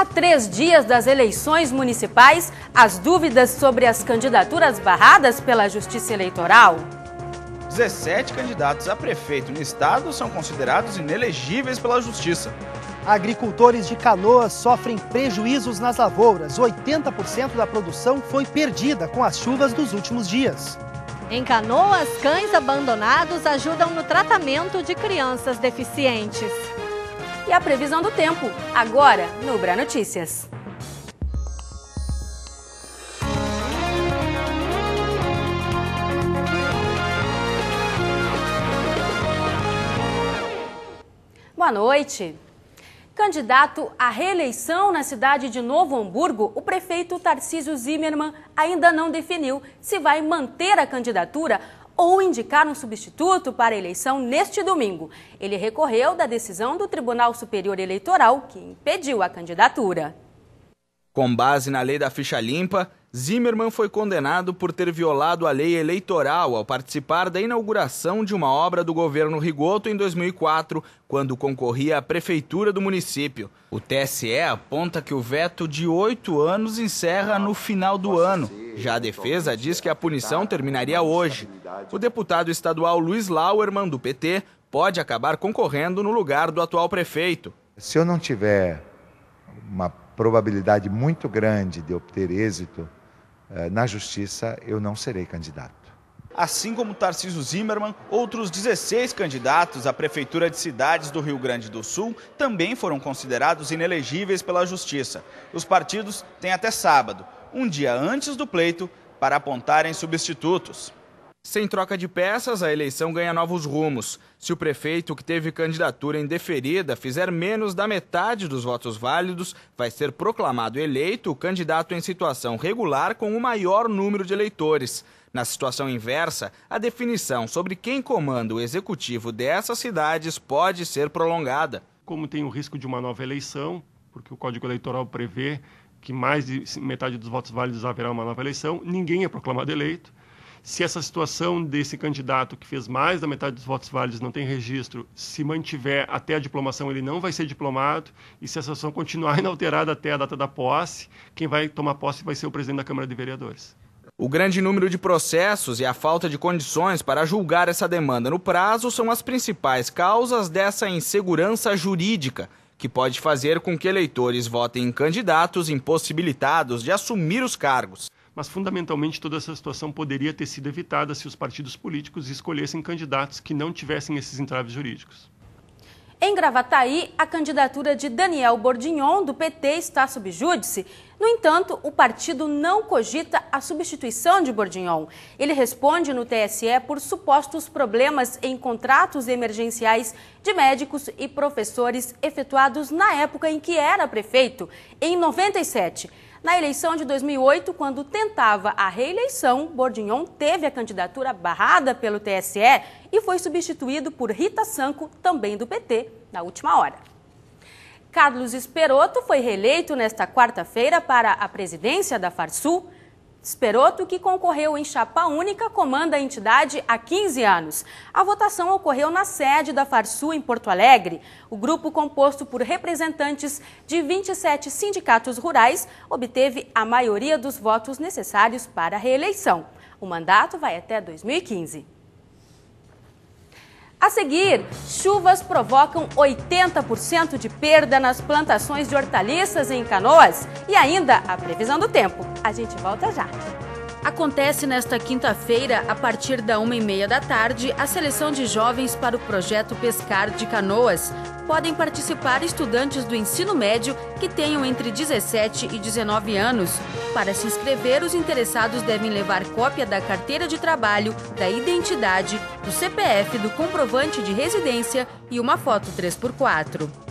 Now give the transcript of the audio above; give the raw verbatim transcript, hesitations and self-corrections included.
A três dias das eleições municipais, as dúvidas sobre as candidaturas barradas pela Justiça Eleitoral. dezessete candidatos a prefeito no estado são considerados inelegíveis pela Justiça. Agricultores de Canoas sofrem prejuízos nas lavouras. oitenta por cento da produção foi perdida com as chuvas dos últimos dias. Em Canoas, cães abandonados ajudam no tratamento de crianças deficientes. E a previsão do tempo, agora no Ubra Notícias. Boa noite. Candidato à reeleição na cidade de Novo Hamburgo, o prefeito Tarcísio Zimmermann ainda não definiu se vai manter a candidatura ou indicar um substituto para a eleição neste domingo. Ele recorreu da decisão do Tribunal Superior Eleitoral, que impediu a candidatura. Com base na lei da ficha limpa, Zimmermann foi condenado por ter violado a lei eleitoral ao participar da inauguração de uma obra do governo Rigoto em dois mil e quatro, quando concorria à prefeitura do município. O T S E aponta que o veto de oito anos encerra no final do ano. Já a defesa diz que a punição terminaria hoje. O deputado estadual Luiz Lauermann, do P T, pode acabar concorrendo no lugar do atual prefeito. Se eu não tiver uma probabilidade muito grande de obter êxito eh, na justiça, eu não serei candidato. Assim como Tarcísio Zimmermann, outros dezesseis candidatos à Prefeitura de Cidades do Rio Grande do Sul também foram considerados inelegíveis pela Justiça. Os partidos têm até sábado, um dia antes do pleito, para apontarem substitutos. Sem troca de peças, a eleição ganha novos rumos. Se o prefeito que teve candidatura indeferida fizer menos da metade dos votos válidos, vai ser proclamado eleito o candidato em situação regular com o maior número de eleitores. Na situação inversa, a definição sobre quem comanda o executivo dessas cidades pode ser prolongada. Como tem o risco de uma nova eleição, porque o Código Eleitoral prevê que mais de metade dos votos válidos haverá uma nova eleição, ninguém é proclamado eleito. Se essa situação desse candidato que fez mais da metade dos votos válidos não tem registro, se mantiver até a diplomação, ele não vai ser diplomado. E se a situação continuar inalterada até a data da posse, quem vai tomar posse vai ser o presidente da Câmara de Vereadores. O grande número de processos e a falta de condições para julgar essa demanda no prazo são as principais causas dessa insegurança jurídica, que pode fazer com que eleitores votem em candidatos impossibilitados de assumir os cargos. Mas, fundamentalmente, toda essa situação poderia ter sido evitada se os partidos políticos escolhessem candidatos que não tivessem esses entraves jurídicos. Em Gravataí, a candidatura de Daniel Bordignon, do P T, está sob júdice. No entanto, o partido não cogita a substituição de Bordignon. Ele responde no T S E por supostos problemas em contratos emergenciais de médicos e professores efetuados na época em que era prefeito, em noventa e sete. Na eleição de dois mil e oito, quando tentava a reeleição, Bordignon teve a candidatura barrada pelo T S E e foi substituído por Rita Sanco, também do P T, na última hora. Carlos Esperotto foi reeleito nesta quarta-feira para a presidência da Farsul. Esperotto, que concorreu em chapa única, comanda a entidade há quinze anos. A votação ocorreu na sede da Farsul, em Porto Alegre. O grupo, composto por representantes de vinte e sete sindicatos rurais, obteve a maioria dos votos necessários para a reeleição. O mandato vai até dois mil e quinze. A seguir, chuvas provocam oitenta por cento de perda nas plantações de hortaliças em Canoas e ainda a previsão do tempo. A gente volta já. Acontece nesta quinta-feira, a partir da uma e meia da tarde, a seleção de jovens para o projeto Pescar de Canoas. Podem participar estudantes do ensino médio que tenham entre dezessete e dezenove anos. Para se inscrever, os interessados devem levar cópia da carteira de trabalho, da identidade, do C P F, do comprovante de residência e uma foto três por quatro.